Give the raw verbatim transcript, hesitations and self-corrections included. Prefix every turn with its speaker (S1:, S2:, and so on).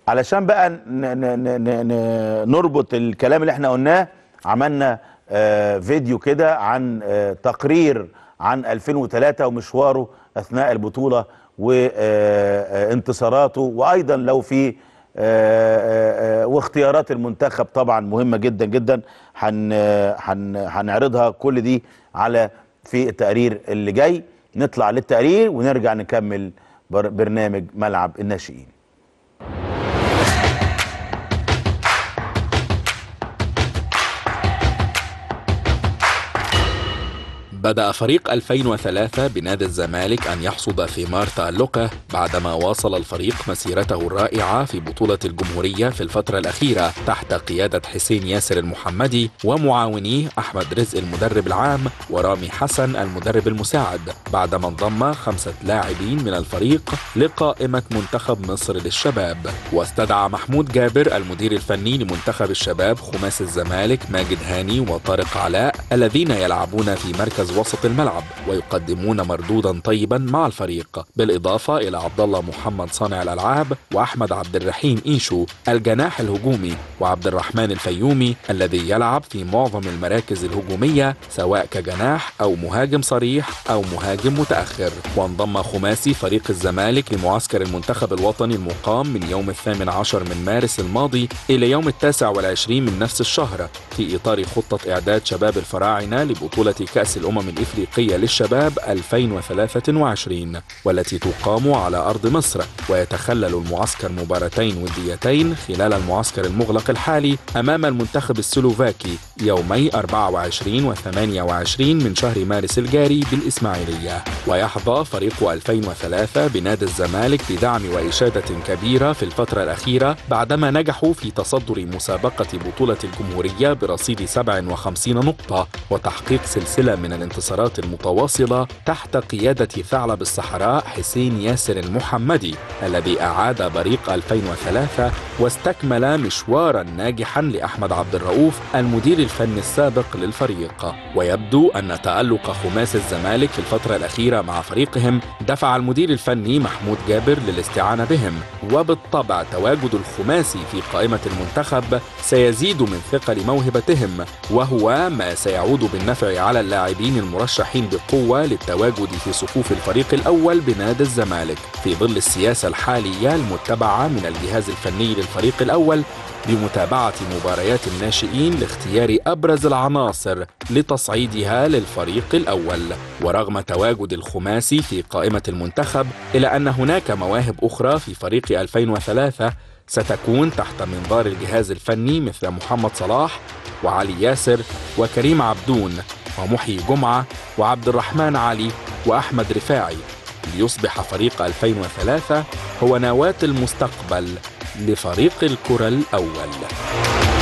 S1: علشان بقى ن ن ن ن نربط الكلام اللي احنا قلناه، عملنا آه فيديو كده عن آه تقرير عن ألفين وثلاثة ومشواره اثناء البطوله وانتصاراته، وايضا لو في آه آه واختيارات المنتخب طبعا مهمه جدا جدا. هن هن هنعرضها كل دي على في التقرير اللي جاي. نطلع للتقرير ونرجع نكمل برنامج ملعب الناشئين.
S2: بدأ فريق ألفين وثلاثة بنادي الزمالك أن يحصد ثمار تألقه بعدما واصل الفريق مسيرته الرائعة في بطولة الجمهورية في الفترة الأخيرة تحت قيادة حسين ياسر المحمدي ومعاونيه أحمد رزق المدرب العام ورامي حسن المدرب المساعد، بعدما انضم خمسة لاعبين من الفريق لقائمة منتخب مصر للشباب. واستدعى محمود جابر المدير الفني لمنتخب الشباب خماس الزمالك ماجد هاني وطارق علاء الذين يلعبون في مركز وسط الملعب ويقدمون مردودا طيبا مع الفريق، بالإضافة إلى عبد الله محمد صانع الألعاب وأحمد عبد الرحيم إيشو الجناح الهجومي وعبد الرحمن الفيومي الذي يلعب في معظم المراكز الهجومية سواء كجناح أو مهاجم صريح أو مهاجم متأخر. وانضم خماسي فريق الزمالك لمعسكر المنتخب الوطني المقام من يوم الثامن عشر من مارس الماضي إلى يوم التاسع والعشرين من نفس الشهر في إطار خطة إعداد شباب الفراعنة لبطولة كأس الأمم الإفريقية للشباب ألفين وثلاثة وعشرين والتي تقام على أرض مصر. ويتخلل المعسكر مباراتين وديتين خلال المعسكر المغلق الحالي أمام المنتخب السلوفاكي يومي أربعة وعشرين وثمانية وعشرين من شهر مارس الجاري بالإسماعيلية. ويحظى فريق ألفين وثلاثة بنادي الزمالك بدعم وإشادة كبيرة في الفترة الأخيرة بعدما نجحوا في تصدر مسابقة بطولة الجمهورية برصيد سبع وخمسين نقطة وتحقيق سلسلة من الانتصارات المتواصلة تحت قيادة ثعلب الصحراء حسين ياسر المحمدي الذي أعاد بريق ألفين وثلاثة واستكمل مشوارا ناجحا لأحمد عبد الرؤوف المدير الفني السابق للفريق. ويبدو أن تألق خماس الزمالك في الفترة الأخيرة مع فريقهم دفع المدير الفني محمود جابر للاستعانة بهم، وبالطبع تواجد الخماسي في قائمة المنتخب سيزيد من ثقل موهبتهم، وهو ما سيعود بالنفع على اللاعبين المرشحين بقوة للتواجد في صفوف الفريق الأول بنادي الزمالك في ظل السياسة الحالية المتبعة من الجهاز الفني للفريق الأول بمتابعة مباريات الناشئين لاختيار أبرز العناصر لتصعيدها للفريق الأول. ورغم تواجد الخماسي في قائمة المنتخب إلا أن هناك مواهب أخرى في فريق ألفين وثلاثة ستكون تحت منظار الجهاز الفني مثل محمد صلاح وعلي ياسر وكريم عبدون ومحيي جمعة وعبد الرحمن علي وأحمد رفاعي، ليصبح فريق ألفين وثلاثة هو نواة المستقبل لفريق الكرة الأول.